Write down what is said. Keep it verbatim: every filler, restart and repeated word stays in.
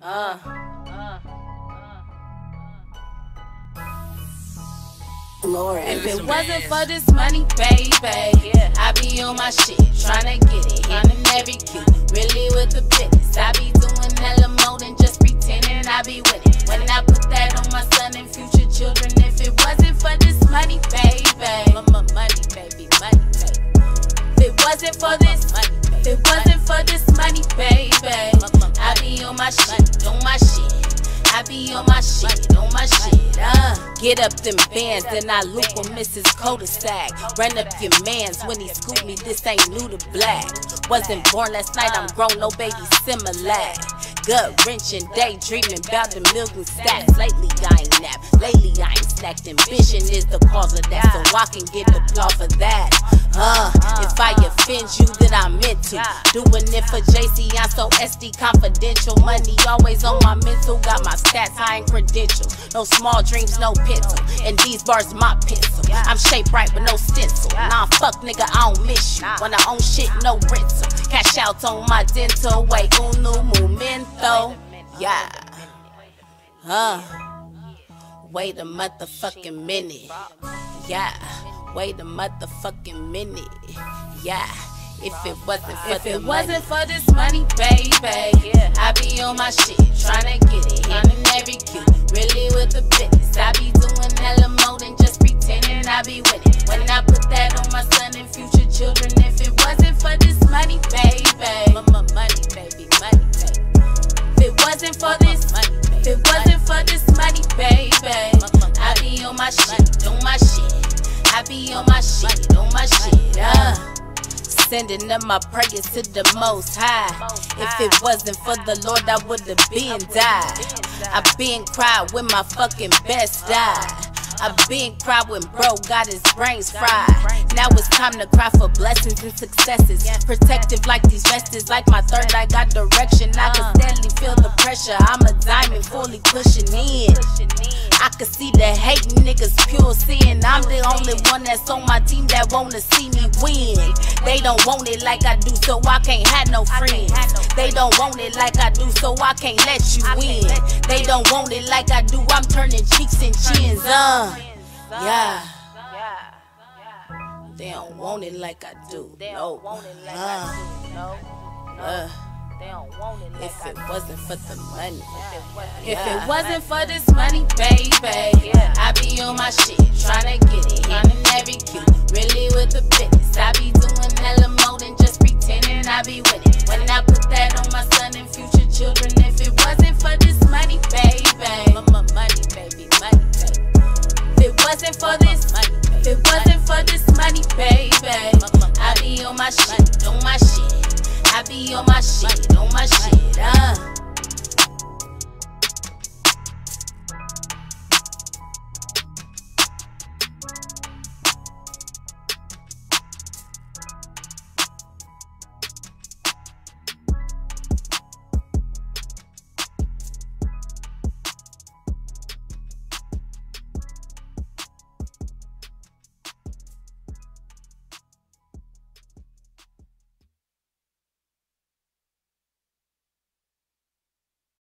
Uh, uh, Lord, if it wasn't for this money, baby, yeah, I be on my shit, tryna get it, hitting every cue, really with the business. I be doing hella more than just pretending I be winning. When I put that on my son and future children, if it wasn't for this money, baby, mama, money, baby, money, baby. If it wasn't for this money, if it wasn't for this money, baby, I be on my shit, on my shit. I be on my shit, on my shit, uh Get up them bands, then I loop on Missus Cul-de-sac. Run up your mans when he scoop me, this ain't new to black. Wasn't born last night, I'm grown, no baby Similac. Gut wrenching, daydreaming about the million stacks. Lately I ain't napped, lately I ain't snacked. Ambition is the cause of that, so I can get applause for that. Uh, if I offend you, then I meant to. Doing it for J C, I'm so S D confidential. Money always on my mental, got my stats high and credentials. No small dreams, no pencil, and these bars my pencil. I'm shaped right with no stencil. Nah, fuck nigga, I don't miss you. When I own shit, no rental. Cash out on my dental, wait, uno momento. Yeah. Uh. Wait a motherfucking minute. Yeah. Wait a motherfucking minute. Yeah. If it wasn't for if it wasn't for this money, baby, yeah, I be on my shit, tryna get it, hitting every cue, really with the business. I be doing hella more than just pretending I be winning. When I put that on my son and future children, if it wasn't for this money, baby, mama, money, baby, money, baby. If it wasn't for this money, if it wasn't for this money, baby, I be on my shit, on my shit. I be on my shit, on my shit, uh Sending up my prayers to the Most High. If it wasn't for the Lord, I would've been died. I been cried when my fucking best died. I been cried when bro got his brains fried. Now it's time to cry for blessings and successes. Protective like these vests, like my third eye got direction. I can steadily feel the pressure. I'm a diamond fully pushing in. I can see the hating niggas pure sin. I'm the only one that's on my team that wanna see me win. They don't want it like I do, so I can't have no friends. They don't want it like I do, so I can't let you win. They don't want it like I do, I'm turning cheeks and chins, uh Yeah. They don't want it like I do, no. Uh, uh. If it wasn't for the money, if it wasn't for this money, baby, I be on my shit, tryna get it, hitting every cue, really with the business. I be doing hella more than just pretending I be winning. When I put that on my son and future children, if it wasn't for this money, baby, mama, money, baby, money, baby. If it wasn't for this money, if it wasn't for this money, baby, I be on my shit, on my shit. I be on my shit, on my shit, uh